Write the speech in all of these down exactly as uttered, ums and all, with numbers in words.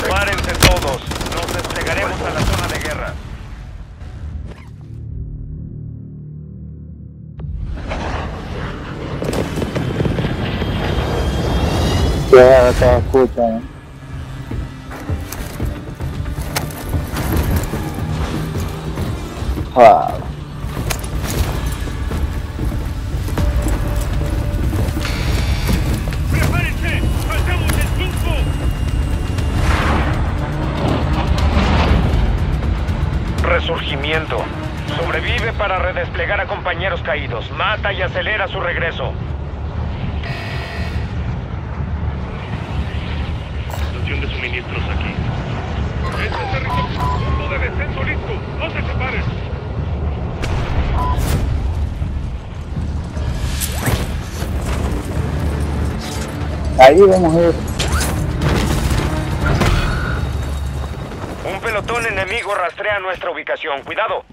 Párense todos. Nos desplegaremos a la zona de guerra. Ya se escucha, ¿eh? Ah. ¡Prepárense! ¡Faltamos el cinco! Resurgimiento. Sobrevive para redesplegar a compañeros caídos. Mata y acelera su regreso. Estación de suministros aquí. Este es territorio. Punto de descenso listo. No se separen. Ahí vamos a ir. Un pelotón enemigo rastrea nuestra ubicación. Cuidado.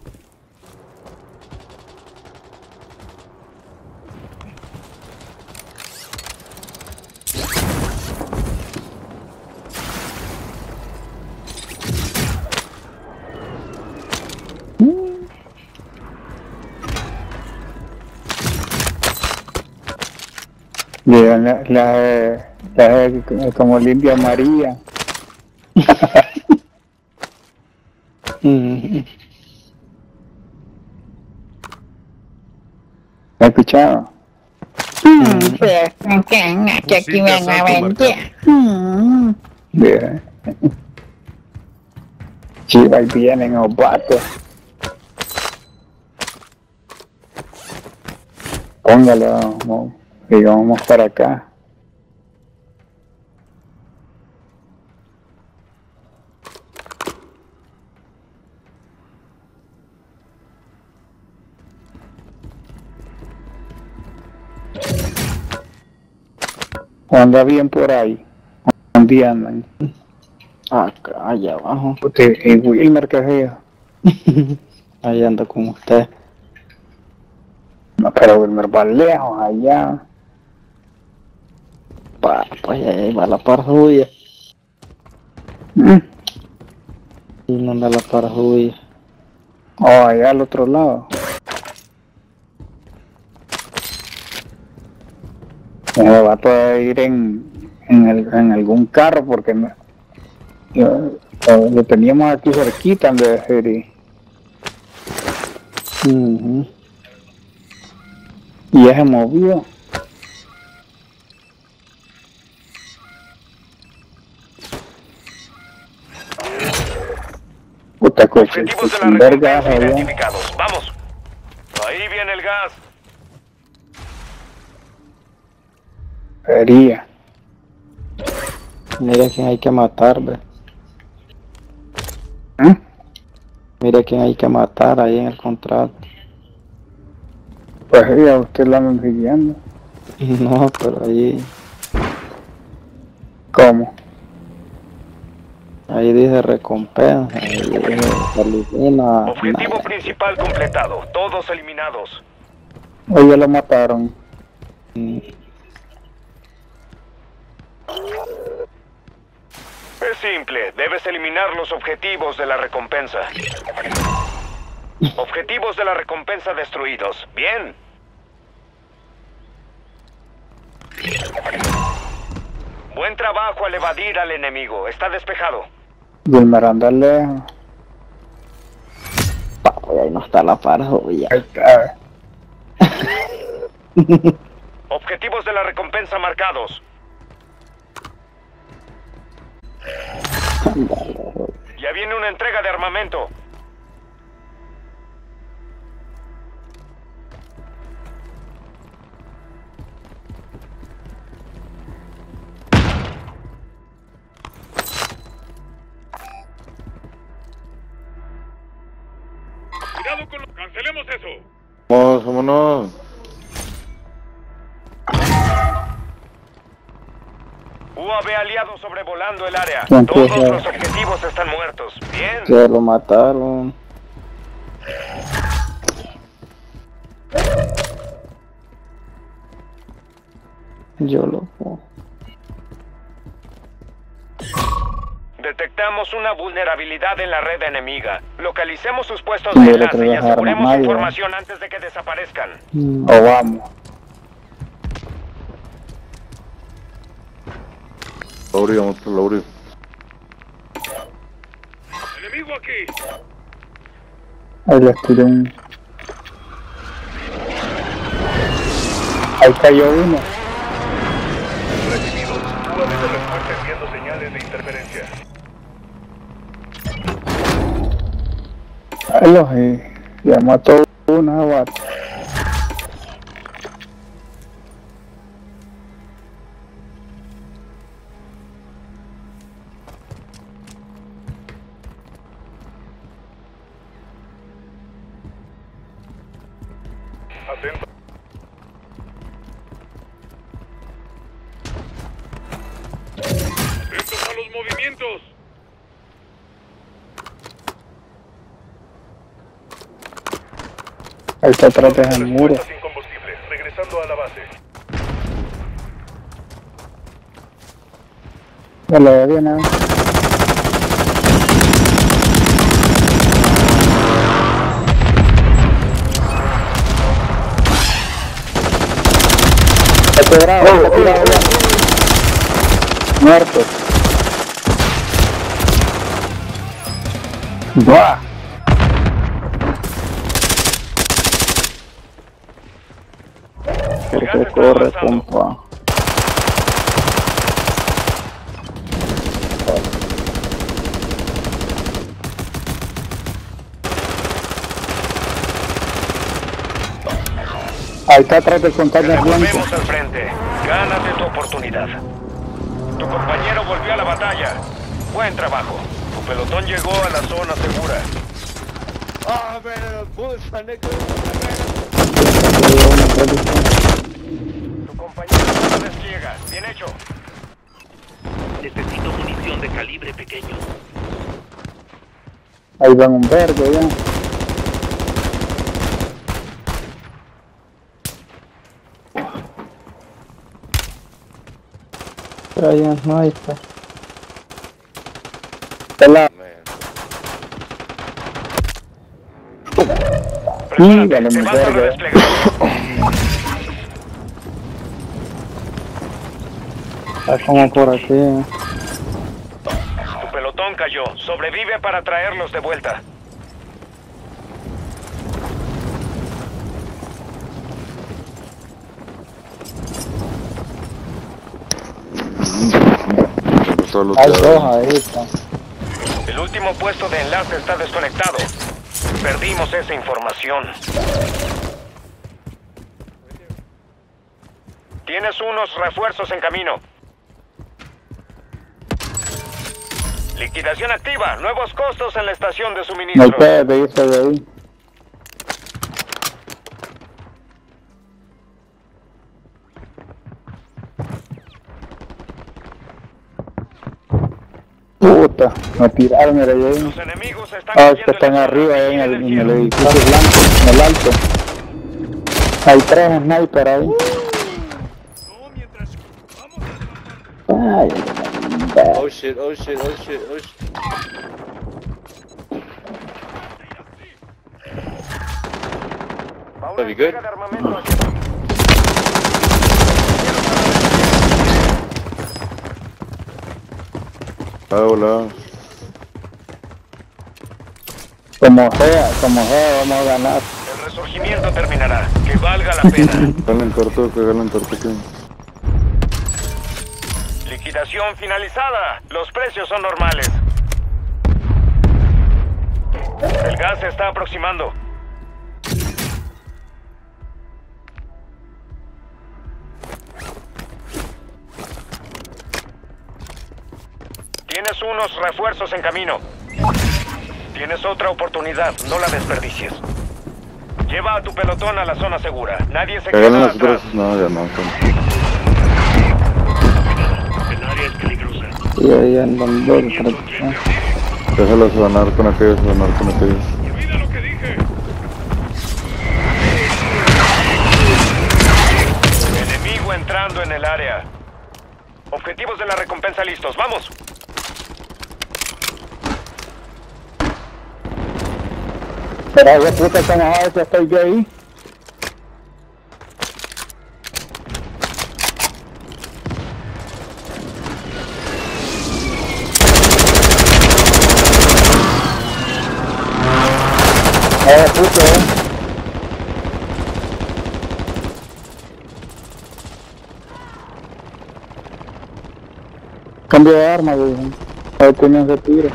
La, la, la, la, como limpia María. ¿Has escuchado? Mm, pues, que, que aquí van a vender. Mm. Bien. Chivas vienen los vatos. Póngale, vamos, y vamos para acá. Anda bien por ahí. ¿Dónde andan? Acá, allá abajo. Usted, y Wilmer, ¿qué es eso? Ahí ando con usted. No, pero Wilmer va lejos, allá. Pa, pues ahí va la parjuya. Mm. Y no anda la parjuya. Oh, allá al otro lado. Me va a poder ir en, en, el, en algún carro porque me, yo, lo, lo teníamos aquí cerquita en vez de ir. Uh-huh. Y ya se movió. Puta coche, Objetivos de la sin ver gas recompensa allá. identificados. Vamos. Ahí viene el gas. Sería. Mira quién hay que matar, ve. ¿Eh? Mira quién hay que matar ahí en el contrato. Pues ya usted la anda siguiendo. No, pero ahí, ¿Cómo? ahí dice recompensa, ahí dice se elimina. Objetivo nada. principal completado. Todos eliminados. Hoy ya lo mataron. Mm, Es simple. Debes eliminar los objetivos de la recompensa. Objetivos de la recompensa destruidos. Bien. Buen trabajo al evadir al enemigo. Está despejado. Wilmer anda lejos. pa, pues ahí no está la parjuya. Ahí está. Objetivos de la recompensa marcados. Ya viene una entrega de armamento. Cuidado con lo... Cancelemos eso. Vamos, vámonos. U A V aliado sobrevolando el área. ¿Quién Todos puso? los objetivos están muertos. Bien. Que lo mataron. Yo lo... Detectamos una vulnerabilidad en la red enemiga. Localicemos sus puestos No de hubiera enlace y traído aseguremos armas, nadie, información antes de que desaparezcan. Mm. O vamos. Lauri, vamos por Lauri. ¡Enemigo aquí! Ahí les tiré un... Ahí cayó uno. Recibido. U A V de respuesta enviando señales de interferencia. Ahí los eh, ya mató uno, vato. Atento. ¡Atentos a los movimientos! Ahí está atrás del muro. Sin combustible, regresando a la base. No lo ve bien, ¿eh? Está quebrado, está quebrado ya. Muerto. ¡Buah! ¿Por qué corre, compa? Ahí está atrás del container blanco. Volvemos al frente. Gánate tu oportunidad. Tu compañero volvió a la batalla. Buen trabajo. Tu pelotón llegó a la zona segura. Tu compañero no despliega. Bien hecho. Necesito munición de calibre pequeño. Ahí van un verde ya. Pero ya no hay, pues. Pelado. Sí, dale, Se mi va a verga. redesplegar. Está como por aquí. ¿eh? Tu pelotón cayó. Sobrevive para traerlos de vuelta. Solo Hay te dos abren. ahí, está. El último puesto de enlace está desconectado. Perdimos esa información. Tienes unos refuerzos en camino. Liquidación activa. Nuevos costos en la estación de No hay suministro. pedo de irse de ahí. Puta, me tiraron el ahí. Los enemigos están Ah, es cayendo que están en la arriba, zona ahí en el, del en el cielo. edificio blanco, en el alto. Hay tres snipers ahí. Ay, Oh shit, oh shit, oh shit, oh shit. Va una Very good. entrega de armamento hacia ti. Ah, hola. Como sea, como sea, vamos a ganar. El resurgimiento terminará. Que valga la pena. Galen corto, que galen corto, que. Liquidación finalizada. Los precios son normales. El gas se está aproximando. Tienes unos refuerzos en camino. Tienes otra oportunidad, no la desperdicies. Lleva a tu pelotón a la zona segura. Nadie se Que galen queda los atrás. otros. No, ya no. con- El área es peligrosa. y ahí andan dos, creo que sí. Déjalo sonar con aquellos, sonar con aquellos. Olvida lo que dije. Enemigo entrando en el área. Objetivos de la recompensa listos. ¡Vamos! Pero esa puta que me que estoy yo ahí. Eh, puto, eh. Cambio de arma, güey. A ver quién se tira.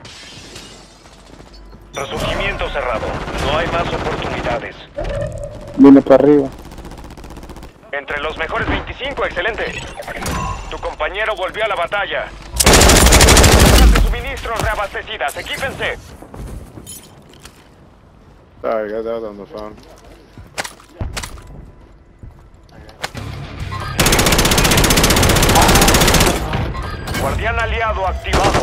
Resurgimiento cerrado. No hay más oportunidades. Viene para arriba. Entre los mejores veinticinco, excelente. Tu compañero volvió a la batalla. Cajas de suministros reabastecidas, equípense. Sorry, guys, I was on the phone. Guardián aliado activado.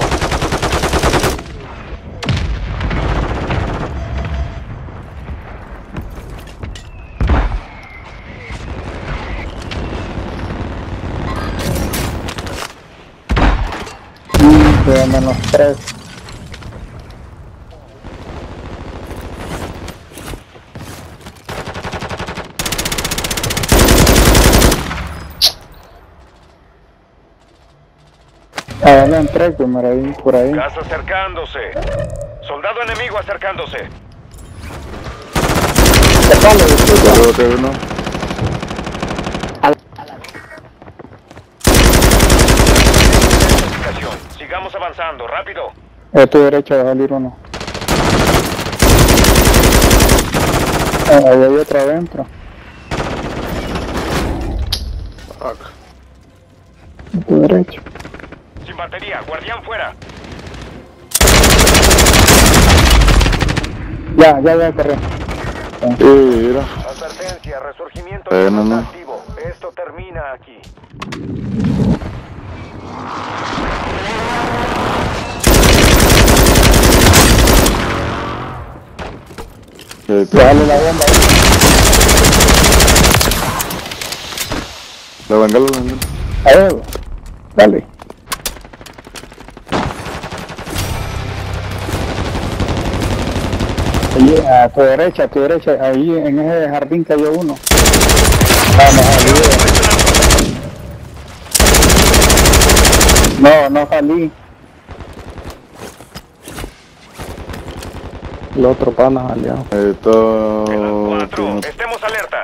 De menos tres. Adelante, tres, por ahí, por ahí. Gas acercándose. Soldado enemigo acercándose. Luego te uno. Sigamos avanzando, rápido. A tu derecha va a salir uno. Ah, ahí hay otro adentro. Fuck. A tu derecha. Sin batería, guardián fuera. Ya, ya, ya, corre. Sí, mira. Advertencia, resurgimiento Eh, ya no, está no. activo. Esto termina aquí. Eh, Dale la bomba ahí. La bengala, la bengala. Ahí, dale. Ahí, a tu derecha, a tu derecha, ahí en ese jardín cayó uno. Vamos, ayuda. No, no salí. El otro pana salió. Esto... Quedan cuatro. Estemos alerta.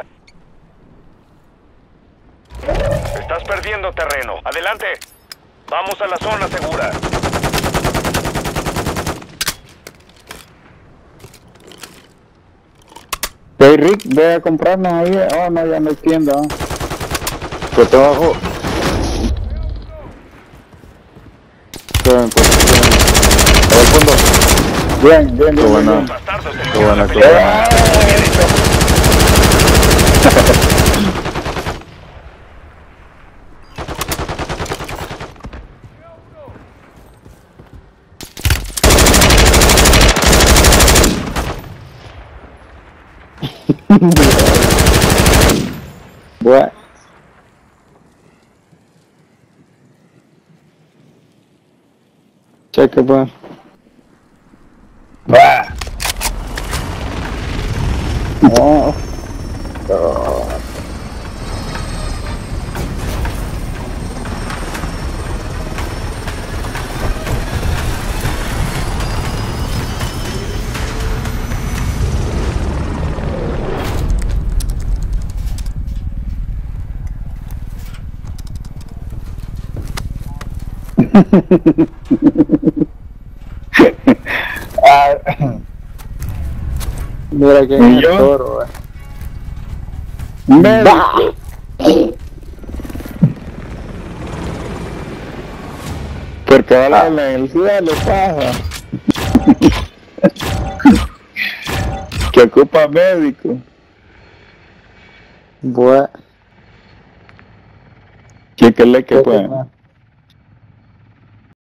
Estás perdiendo terreno. Adelante. Vamos a la zona segura. Hey Rick, ve a comprarnos ahí. Oh, no, ya no hay tienda. ¿No? Pues está abajo. Esperen, pues, esperen. Ahí al fondo. Bien, bien, Qué bien. buena. bien. Bastardos Qué terminaron buena, la qué pelea. buena. Bien hecho. Bueno. Cheque, pues. Va. No. No. Ah, mira que es el toro, eh. Médico. Porque va la en el cielo, pasa. Que ocupa médico. Bueno. Chéquele que pueda.